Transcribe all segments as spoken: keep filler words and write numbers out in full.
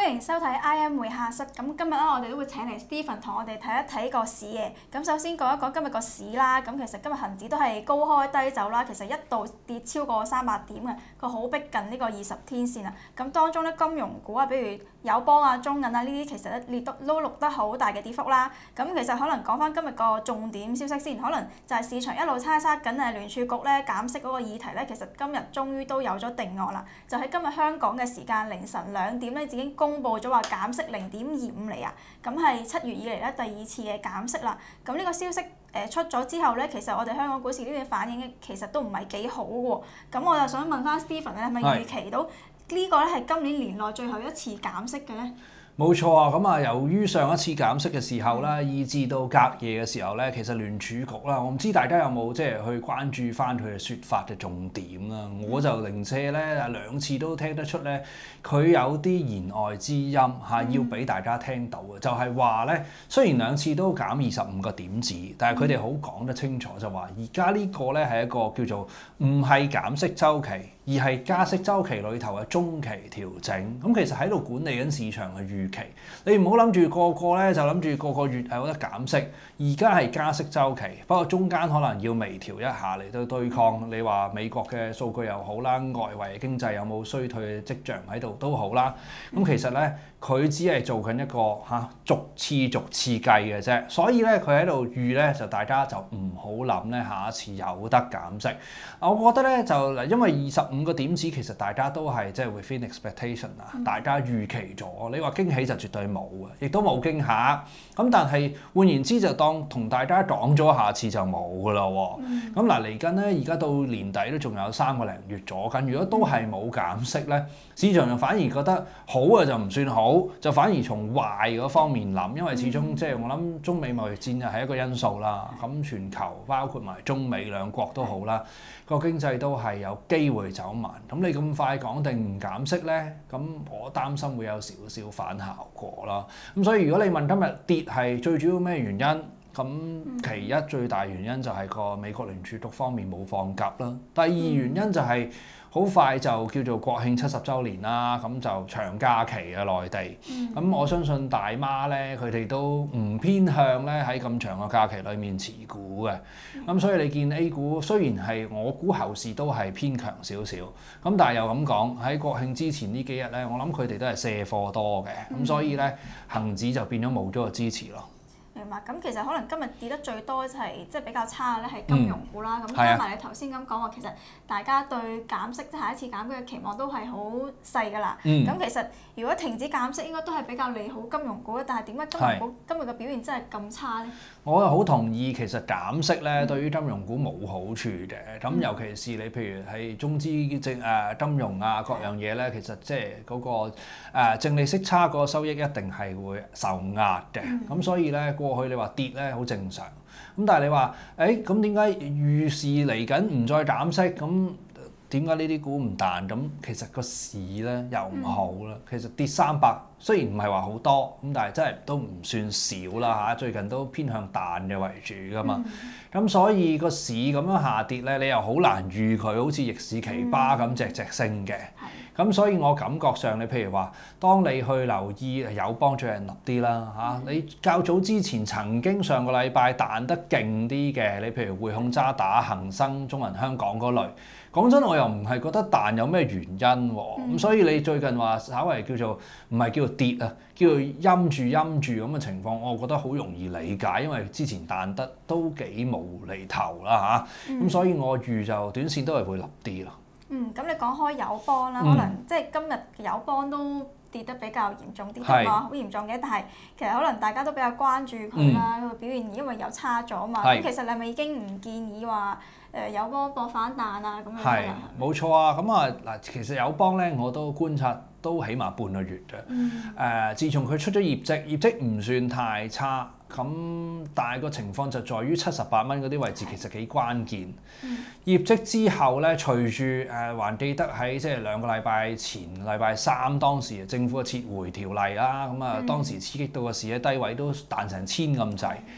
歡迎收睇 I M 會客室。咁今日咧，我哋都會請嚟 Stephen 同我哋睇一睇個市嘅。咁首先講一講今日個市啦。咁其實今日恒指都係高開低走啦。其實一度跌超過三百點嘅，佢好逼近呢個二十天線啊。咁當中咧，金融股啊，比如友邦啊、中銀啊呢啲，其實咧列都都錄得好大嘅跌幅啦。咁其實可能講翻今日個重點消息先，可能就係市場一路猜測緊誒聯儲局咧減息嗰個議題咧，其實今日終於都有咗定案啦。就喺今日香港嘅時間凌晨兩點咧，已經公布咗話減息零點二五釐啊，咁係七月以嚟咧第二次嘅減息啦。咁呢個消息誒出咗之後咧，其實我哋香港股市呢邊反應其實都唔係幾好喎。咁我就想問翻 Stephen 咧，係咪預期到呢個咧係今年年內最後一次減息嘅咧？ 冇錯啊，咁啊，由於上一次減息嘅時候啦，以至到隔夜嘅時候咧，其實聯儲局啦，我唔知大家有冇即係去關注翻佢嘅説法嘅重點啦。我就零舍咧兩次都聽得出咧，佢有啲言外之音嚇，要俾大家聽到嘅，就係話咧，雖然兩次都減二十五個點子，但係佢哋好講得清楚，就話而家呢個咧係一個叫做唔係減息週期，而係加息週期裏頭嘅中期調整。咁其實喺度管理緊市場嘅預期，你唔好諗住個個咧就諗住個個月係有得減息，而家係加息週期，不過中間可能要微調一下嚟到對抗你話美國嘅數據又好啦，外圍經濟有冇衰退嘅跡象喺度都好啦。咁其實咧佢只係做緊一個嚇逐次逐次計嘅啫，所以咧佢喺度預咧就大家就唔好諗咧下一次有得減息。我覺得咧就嗱，因為二十五個點子其實大家都係即係 within expectation 啊，大家預期咗。你話驚喜就絕對冇嘅，亦都冇驚嚇。咁但係換言之就當同大家講咗，下次就冇噶啦喎。咁嗱嚟緊咧，而家到年底都仲有三個零月咗緊。如果都係冇減息咧，市場就反而覺得好嘅就唔算好，就反而從壞嗰方面諗，因為始終即係我諗中美貿易戰又係一個因素啦。咁全球包括埋中美兩國都好啦，個經濟都係有機會走慢。咁你咁快講定唔減息咧？咁我擔心會有少少反效果啦。咁所以如果你問今日跌係最主要咩原因？咁其一最大原因就係個美國聯儲局方面冇放鴿啦。第二原因就係好快就叫做國慶七十週年啦，咁就長假期嘅內地。咁、嗯、我相信大媽咧，佢哋都唔偏向咧喺咁長嘅假期裡面持股嘅。咁所以你見 A 股雖然係我估後市都係偏強少少，咁但係又咁講喺國慶之前呢幾日咧，我諗佢哋都係卸貨多嘅，咁所以咧恆指就變咗冇咗個支持咯。 明白，咁其實可能今日跌得最多就係即係比較差嘅咧，係金融股啦。咁、嗯、加埋你頭先咁講話，其實大家對減息即係下一次減息嘅期望都係好細㗎啦。咁、嗯、其實如果停止減息，應該都係比較利好金融股嘅。但係點解金融股今日嘅表現真係咁差咧？ 我又好同意，其實減息咧對於金融股冇好處嘅。咁、嗯、尤其是你譬如係中資證誒金融啊各樣嘢咧，其實即係嗰個誒淨利息差嗰個收益一定係會受壓嘅。咁、嗯、所以咧過去你話跌咧好正常。咁但係你話誒咁點解預示嚟緊唔再減息？咁點解呢啲股唔彈？咁其實個市咧又唔好啦。其實跌三百雖然唔係話好多，咁但係真係都唔算少啦嚇。最近都偏向彈嘅為主㗎嘛。咁、嗯、所以個市咁樣下跌咧，你又好難預佢好似逆市奇葩咁隻隻升嘅。咁、嗯、所以我感覺上，你譬如話，當你去留意友邦最近立啲啦嚇，你較早之前曾經上個禮拜彈得勁啲嘅，你譬如匯控、渣打、恒生、中銀香港嗰類。講真，我又唔係覺得彈有咩原因喎，咁、嗯、所以你最近話稍微叫做唔係叫做跌啊，叫做陰住陰住咁嘅情況，我覺得好容易理解，因為之前彈得都幾無厘頭啦嚇，咁、嗯、所以我預就短線都係會立啲咯。 嗯，咁你講開友邦啦，嗯、可能即係今日友邦都跌得比較嚴重啲，都話好嚴重嘅，但係其實可能大家都比較關注佢啦，個、嗯、表現因為又差咗嘛。咁其實你係咪已經唔建議話誒友邦搏反彈啊咁樣？係冇錯啊，咁啊嗱，其實友邦咧我都觀察都起碼半個月嘅。誒、嗯呃，自從佢出咗業績，業績唔算太差。咁但係個情況就在於七十八蚊嗰啲位置其實幾關鍵。嗯、業績之後咧，隨住誒、呃、還記得喺即係兩個禮拜前禮拜三當時政府嘅撤回條例啦，咁啊、嗯、當時刺激到個市喺低位都彈成千咁滯。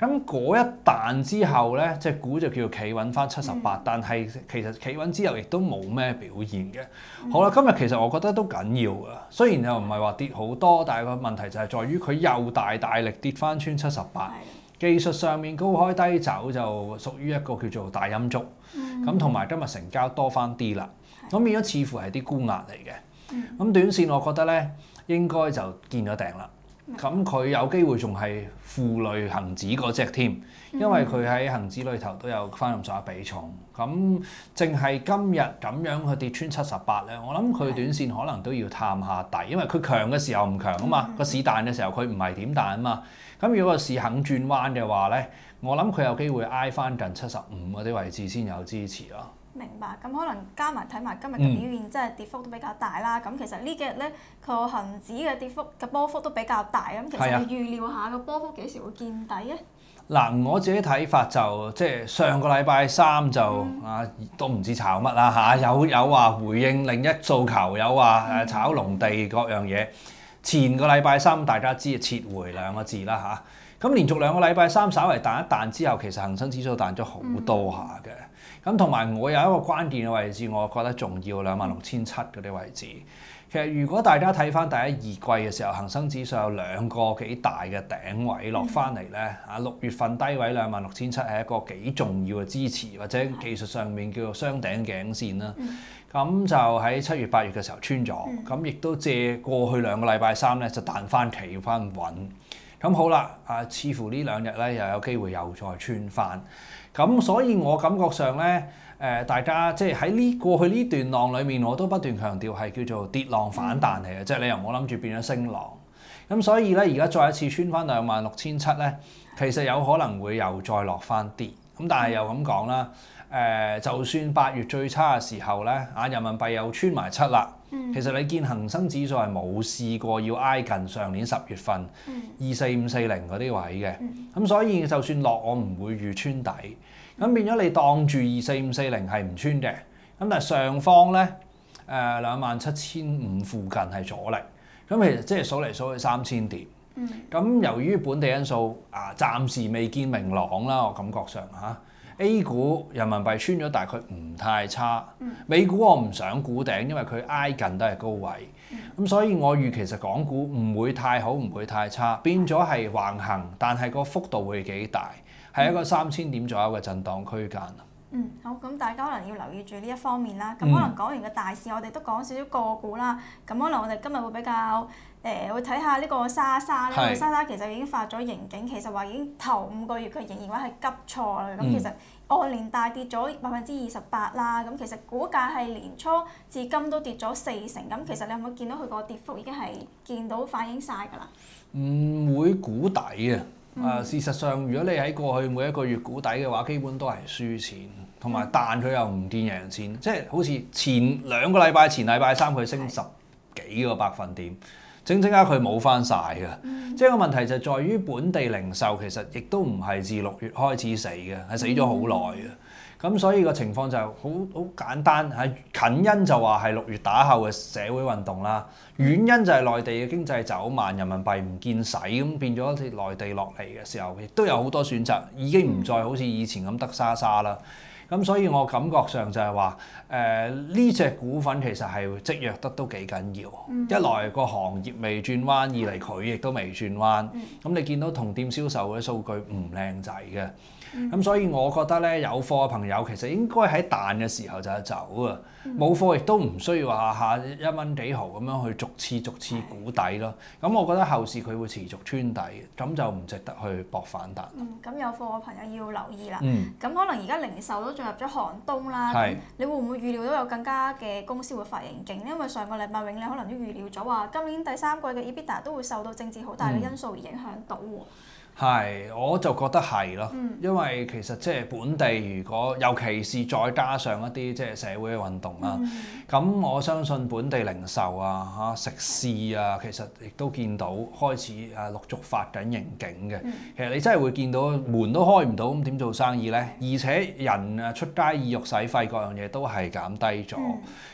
咁嗰一彈之後咧，隻股就叫做企穩翻七十八， 嗯但係其實企穩之後亦都冇咩表現嘅。 嗯好啦，今日其實我覺得都緊要㗎，雖然又唔係話跌好多，但係個問題就係在於佢又大大力跌翻穿七十八，技術上面高開低走就屬於一個叫做大陰燭，咁同埋今日成交多翻啲啦，咁變咗似乎係啲沽壓嚟嘅。咁、嗯、短線我覺得咧應該就見咗頂啦。咁佢有機會仲係負累恒指嗰隻添，因為佢喺恒指裏頭都有翻咁上下比重。咁淨係今日咁樣去跌穿七十八咧，我諗佢短線可能都要探下底，因為佢強嘅時候唔強啊嘛，個市彈嘅時候佢唔係點彈啊嘛。咁如果個市肯轉彎嘅話咧，我諗佢有機會挨翻近七十五嗰啲位置先有支持咯。 明白，咁可能加埋睇埋今日嘅表現，即係跌幅都比較大啦。咁、嗯、其實呢幾日咧，個恆指嘅跌幅嘅波幅都比較大。咁其實你預料下個波幅幾時會見底咧？嗱， 我自己睇法就即係上個禮拜三就、嗯、啊都唔知炒乜啦嚇，有有話回應另一訴求，有話誒炒農地各樣嘢。前個禮拜三大家知撤回兩個字啦嚇，咁連續兩個禮拜三稍為彈一彈之後，其實恒生指數彈咗好多下嘅。咁同埋我有一個關鍵嘅位置，我覺得重要兩萬六千七嗰啲位置。其實如果大家睇翻第一二季嘅時候，恒生指數有兩個幾大嘅頂位落翻嚟咧，啊六月份低位兩萬六千七係一個幾重要嘅支持，或者技術上面叫做雙頂頸線啦。咁就喺七月八月嘅時候穿咗，咁亦都借過去兩個禮拜三咧就彈翻企翻穩。咁好啦，啊似乎呢兩日咧又有機會又再穿翻。咁所以我感覺上咧，誒、呃、大家即係喺呢過去呢段浪裡面，我都不斷強調係叫做跌浪反彈嚟嘅，即係、嗯、你又唔好諗住變咗升浪。咁所以咧，而家再一次穿翻兩萬六千七咧，其實有可能會又再落翻啲。咁但係又咁講啦，誒、呃、就算八月最差嘅時候咧，啊人民幣又穿埋七啦。嗯、其實你見恒生指數係冇試過要挨近上年十月份二四五四零嗰啲位嘅，咁、嗯、所以就算落我唔會預穿底，咁變咗你當住二四五四零係唔穿嘅，咁但係上方咧誒兩萬七千五附近係阻力，咁其實即係數嚟數去三千點，咁、嗯、由於本地因素啊暫時未見明朗啦，我感覺上嚇。啊A 股人民幣穿咗大概唔太差，嗯、美股我唔想估頂，因為佢挨近都係高位，咁、嗯、所以我預其實港股唔會太好，唔會太差，變咗係橫行，但係個幅度會幾大，係一個三千點左右嘅震盪區間。 嗯，好，咁大家可能要留意住呢一方面啦。咁可能講完個大市，我哋都講少少個股啦。咁可能我哋今日會比較誒、呃，會睇下呢個莎莎咧。是莎莎其實已經發咗盈警，其實話已經頭五個月佢盈利話係急挫啦。咁、嗯、其實按年大跌咗百分之二十八啦。咁其實股價係年初至今都跌咗四成。咁其實你有冇見到佢個跌幅已經係見到反映晒㗎啦？唔會估底啊！啊、嗯，事實上，如果你喺過去每一個月估底嘅話，基本都係輸錢，同埋彈佢又唔見贏錢，即係好似前兩個禮拜前禮拜三佢升十幾個百分點，整整下佢冇翻晒㗎。嗯、即係個問題就係在於本地零售其實亦都唔係自六月開始死嘅，係死咗好耐嘅。咁、嗯、所以個情況就好好簡單嚇，近因就話係六月打後嘅社會運動啦，遠因就係內地嘅經濟走慢，人民幣唔見使，咁變咗內地落嚟嘅時候，亦都有好多選擇，已經唔再好似以前咁得莎莎啦。咁所以我感覺上就係話，誒呢隻股份其實係積弱得都幾緊要。嗯、一來個行業未轉彎，二嚟佢亦都未轉彎。咁、嗯、你見到同店銷售嗰啲數據唔靚仔嘅。咁、嗯、所以我覺得咧，有貨嘅朋友其實應該喺彈嘅時候就走啊，冇、嗯、貨亦都唔需要話下一蚊幾毫咁樣去逐次逐次估底咯。咁的我覺得後市佢會持續穿底，咁就唔值得去搏反彈。嗯，咁有貨嘅朋友要留意啦。嗯，咁可能而家零售都進入咗寒冬啦。係的，你會唔會預料到有更加嘅公司會發盈警？因為上個禮拜永利可能都預料咗話，今年第三季嘅 EBITDA 都會受到政治好大嘅因素而影響到喎。係、嗯，我就覺得係咯，嗯、因為其實即係本地，如果尤其是再加上一啲即係社會嘅運動啦，咁、嗯、我相信本地零售啊、嚇食肆啊，其實亦都見到開始誒陸續發緊盈警嘅。嗯、其實你真係會見到門都開唔到，咁點做生意咧？而且人誒出街意欲使費各樣嘢都係減低咗。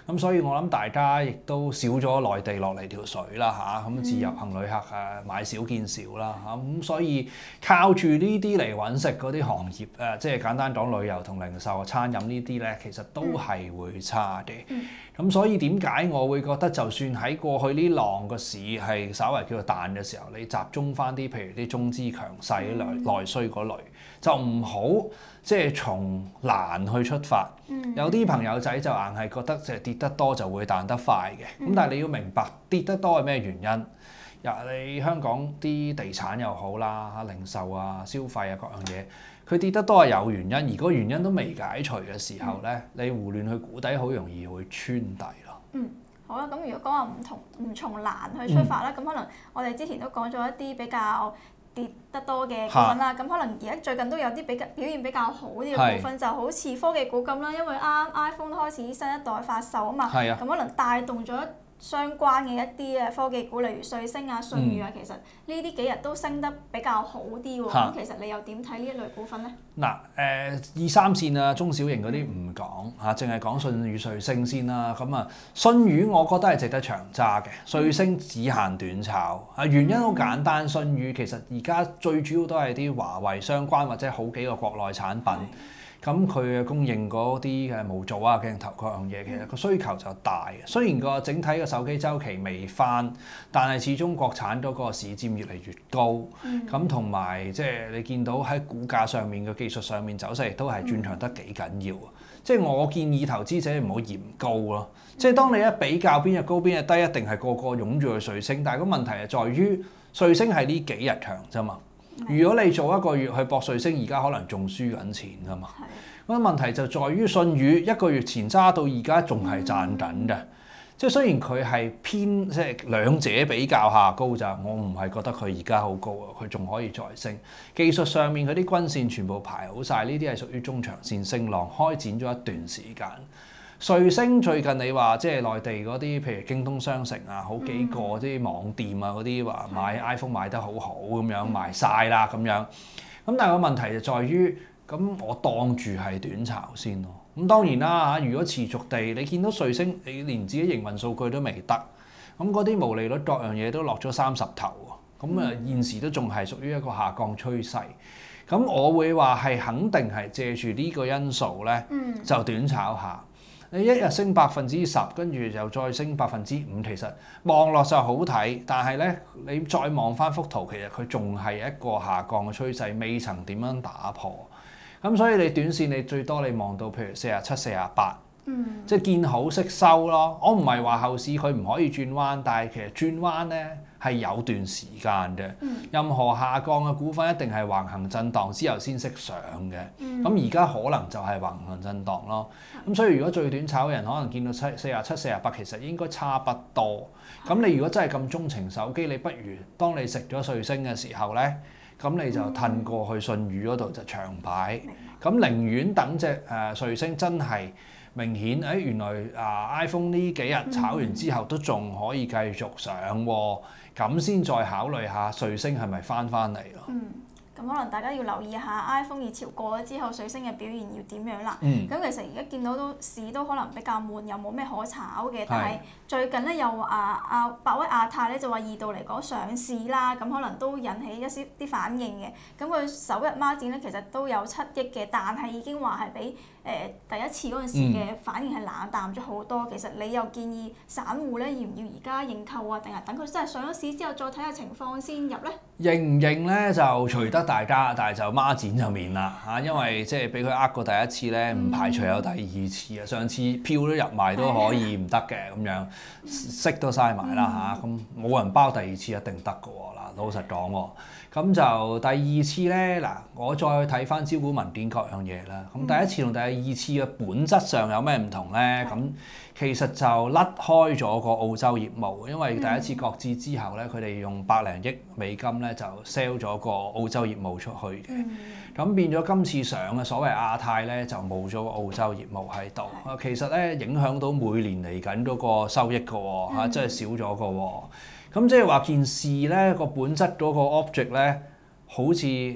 咁所以我諗大家亦都少咗內地落嚟條水啦嚇，咁、啊、自由行旅客誒買少見少啦嚇，咁、啊、所以靠住呢啲嚟揾食嗰啲行業誒、啊，即係簡單講旅遊同零售、餐飲呢啲咧，其實都係會差嘅。咁、嗯、所以點解我會覺得就算喺過去呢浪個市係稍微叫做彈嘅時候，你集中翻啲譬如啲中資強勢內內需嗰類，就唔好即係從難去出發。嗯、有啲朋友仔就硬係覺得即係跌得多就會彈得快嘅，咁、嗯、但係你要明白跌得多係咩原因？呀，你香港啲地產又好啦，嚇零售啊、消費啊各樣嘢，佢跌得多係有原因，而個原因都未解除嘅時候咧，嗯、你胡亂去估底好容易會穿底咯。 嗯，好啦，咁如果講話唔同唔從難去出發啦，咁、嗯、可能我哋之前都講咗一啲比較跌得多嘅股份啦，咁可能而家最近都有啲比較表現比較好啲嘅股份，是就好似科技股咁啦，因為啱啱 iPhone 開始新一代發售啊嘛，咁、啊、可能帶動咗相關嘅一啲嘅科技股，例如瑞聲啊、舜宇啊，嗯、其實呢啲幾日都升得比較好啲喎。咁、啊、其實你又點睇呢一類股份咧？嗱，誒、 呃、二三線啊、中小型嗰啲唔講嚇，淨係講舜宇、瑞聲先啦。咁啊，舜宇我覺得係值得長揸嘅，瑞聲只限短炒。啊，原因好簡單，舜宇其實而家最主要都係啲華為相關或者好幾個國內產品。咁佢嘅供應嗰啲嘅模組啊、鏡頭各樣嘢，其實個需求就大。雖然個整體嘅手機週期未翻，但係始終國產嗰個市佔越嚟越高。咁同埋即係你見到喺股價上面嘅技術上面走勢，亦都係轉強得幾緊要。即係我建議投資者唔好嫌高咯。即係當你一比較邊日高邊日低，一定係個個湧住去瑞聲。但係個問題係在於瑞聲係呢幾日強啫嘛。如果你做一個月去搏瑞聲，而家可能仲輸緊錢㗎嘛。咁問題就在於舜宇一個月前揸到而家仲係賺緊嘅。即係雖然佢係偏即係兩者比較下高咋，我唔係覺得佢而家好高啊，佢仲可以再升。技術上面嗰啲均線全部排好晒，呢啲係屬於中長線升浪，開展咗一段時間。瑞聲最近你話即係內地嗰啲，譬如京東商城啊，好幾個啲網店啊嗰啲話買 iPhone 買得好好咁樣賣晒啦咁樣。咁但係個問題就在於，咁我當住係短炒先咯。咁當然啦嚇，如果持續地你見到瑞聲，你連自己營運數據都未得，咁嗰啲毛利率各樣嘢都落咗三十頭喎。咁啊現時都仲係屬於一個下降趨勢。咁我會話係肯定係借住呢個因素咧，就短炒下。你一日升百分之十，跟住又再升百分之五，其實望落就好睇，但係咧你再望翻幅圖，其實佢仲係一個下降嘅趨勢，未曾點樣打破。咁所以你短線你最多你望到譬如四十七、四十八，即係見好息收咯。我唔係話後市佢唔可以轉彎，但係其實轉彎咧係有段時間嘅。嗯、任何下降嘅股份一定係橫行震盪之後先識上嘅。咁而家可能就係橫行震盪咯。咁所以如果最短炒嘅人可能見到七四十七、四十八，其實應該差不多。咁你如果真係咁鍾情手機，你不如當你食咗瑞聲嘅時候咧。咁你就褪過去舜宇嗰度就長擺，咁寧願等隻誒瑞聲真係明顯，誒、哎、原來啊 iPhone 呢幾日炒完之後都仲可以繼續上喎，咁先再考慮下瑞聲係咪翻翻嚟咯。嗯咁可能大家要留意下 iPhone 熱潮過咗之後，瑞聲嘅表現要點樣啦。咁、嗯、其實而家見到都市都可能比較悶，又冇咩可炒嘅。但係最近咧又啊啊百威亞太咧就話二度嚟講上市啦，咁可能都引起一啲啲反應嘅。咁佢首日孖展咧其實都有七億嘅，但係已經話係比誒、呃、第一次嗰陣時嘅反應係冷淡咗好多。嗯、其實你又建議散戶咧要唔要而家認購啊？定係等佢真係上咗市之後再睇下情況先入咧？ 認唔認咧就隨得大家，但係就孖展就免啦嚇，因為即係俾佢呃過第一次咧，唔排除有第二次啊。上次票都入埋都可以唔得嘅咁樣，息都嘥埋啦嚇，咁冇人包第二次一定得㗎喎嗱，老實講喎。咁就第二次咧嗱，我再睇翻招股文件各樣嘢啦。咁第一次同第二次嘅本質上有咩唔同咧？咁其實就甩開咗個澳洲業務，因為第一次擱置之後咧，佢哋用百零億美金咧就 sell 咗個澳洲業務出去嘅。咁、嗯、變咗今次上嘅所謂亞太咧就冇咗個澳洲業務喺度。啊，其實咧影響到每年嚟緊嗰個收益㗎喎嚇，真係少咗㗎喎。咁即係話件事咧個本質嗰個 object 咧，好似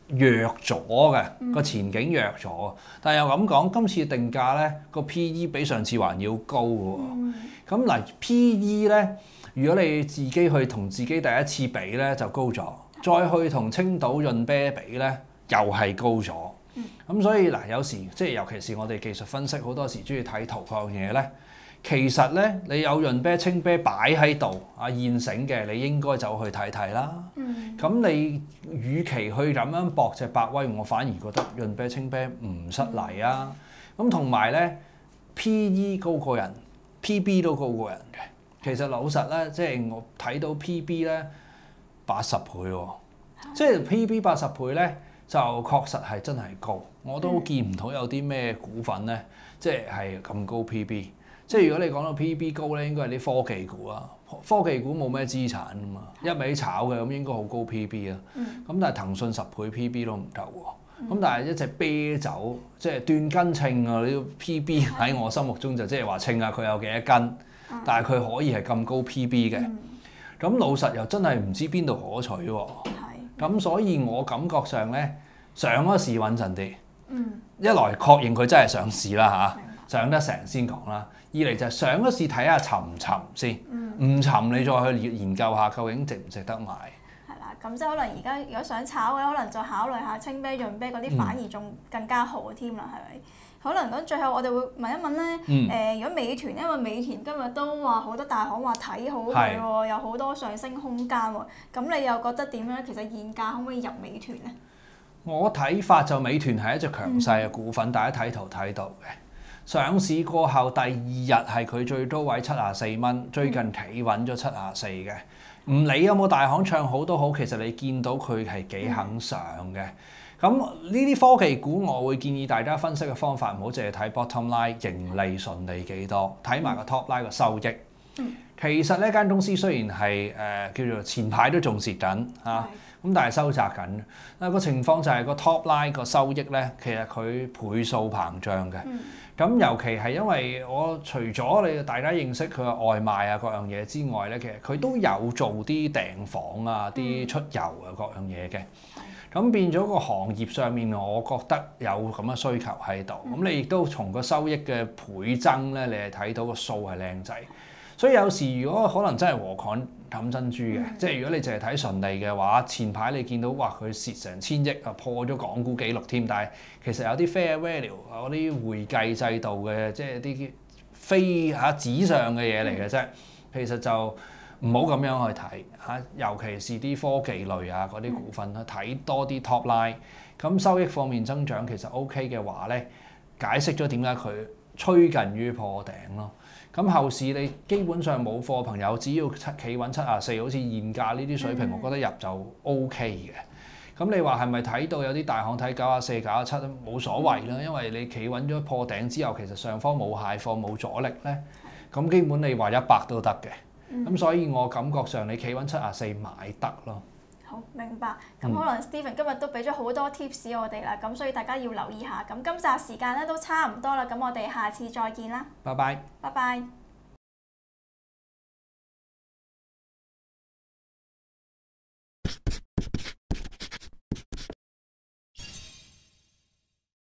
弱咗嘅，個前景弱咗。但係又咁講，今次定價咧個 P E 比上次還要高喎。咁嗱、嗯、P E 咧，如果你自己去同自己第一次比咧就高咗，再去同青島潤啤比咧又係高咗。咁、嗯、所以嗱，有時即係尤其是我哋技術分析好多時中意睇圖嗰樣嘢咧。其實咧，你有潤啤、青啤擺喺度啊，現成嘅，你應該走去睇睇啦。咁、嗯、你與其去咁樣搏隻百威，我反而覺得潤啤、青啤唔失禮啊。咁同埋咧 ，P E 高過人 ，P B 都高過人嘅。其實老實咧，即係我睇到 P B 咧八十倍喎、哦，嗯、即係 P B 八十倍咧，就確實係真係高。我都見唔到有啲咩股份咧，即係係咁高 P B。即係如果你講到 P B 高咧，應該係啲科技股啊，科技股冇咩資產啊嘛，一味炒嘅咁應該好高 P B 啊。咁、嗯、但係騰訊十倍 P B 都唔夠喎。咁、嗯、但係一隻啤酒，即係斷斤稱啊！呢個 P B 喺我心目中就即係話稱下佢有幾多斤，嗯、但係佢可以係咁高 P B 嘅。咁、嗯、老實又真係唔知邊度可取喎。咁、嗯、所以我感覺上咧，上咗市穩陣啲。嗯、一來確認佢真係上市啦嚇，上得成先講啦。二嚟就係上咗市睇下沉唔沉先，唔、嗯、沉你再去研究下究竟值唔值得買。 係啦，咁即係可能而家如果想炒嘅，可能就考慮下青啤、潤啤嗰啲，反而仲更加好添啦，係咪、嗯？可能咁最後我哋會問一問咧，誒、嗯呃，如果美團，因為美團今日都話好多大行話睇好佢喎，是有好多上升空間喎，咁你又覺得點樣咧？其實現價可唔可以入美團咧？ 我睇法就美團係一隻強勢嘅股份，嗯、大家睇圖睇到嘅。上市過後第二日係佢最高位七十四蚊，最近企穩咗七十四嘅。唔理有冇大行唱好都好，其實你見到佢係幾肯上嘅。咁呢啲科技股，我會建議大家分析嘅方法唔好淨係睇 bottom line 盈利順利幾多，睇埋個 top line 個收益。嗯、其實呢間公司雖然係誒、呃、叫做前排都仲蝕緊嚇，咁、啊、但係收窄緊。嗱個情況就係個 top line 個收益咧，其實佢倍數膨脹嘅。嗯咁尤其係因為我除咗你大家認識佢嘅外賣啊各樣嘢之外咧，其實佢都有做啲訂房啊、啲出遊啊各樣嘢嘅。咁變咗個行業上面，我覺得有咁嘅需求喺度。咁你亦都從個收益嘅倍增咧，你係睇到個數係靚仔。所以有時如果可能真係和抗冚珍珠嘅，嗯、即係如果你淨係睇純利嘅話，前排你見到哇佢蝕成千億啊，破咗港股紀錄添，但係其實有啲 fair value 嗰啲會計制度嘅，即係啲非嚇紙上嘅嘢嚟嘅啫。其實就唔好咁樣去睇嚇，尤其是啲科技類啊嗰啲股份啦，睇多啲 top line。咁收益方面增長其實 OK 嘅話咧，解釋咗點解佢趨近於破頂咯。咁後市你基本上冇貨朋友，只要企穩七十四，好似現價呢啲水平，我覺得入就 O K 嘅。咁你話係咪睇到有啲大行睇九十四、九十七都冇所謂啦？因為你企穩咗破頂之後，其實上方冇蟹貨、冇阻力咧，咁基本你話一百都得嘅。咁、嗯、所以我感覺上你企穩七十四買得咯。 好，明白。咁可能 Stephen 今日都俾咗好多 tips 我哋啦，咁所以大家要留意下。咁今集時間咧都差唔多啦，咁我哋下次再見啦。 拜拜。 拜拜。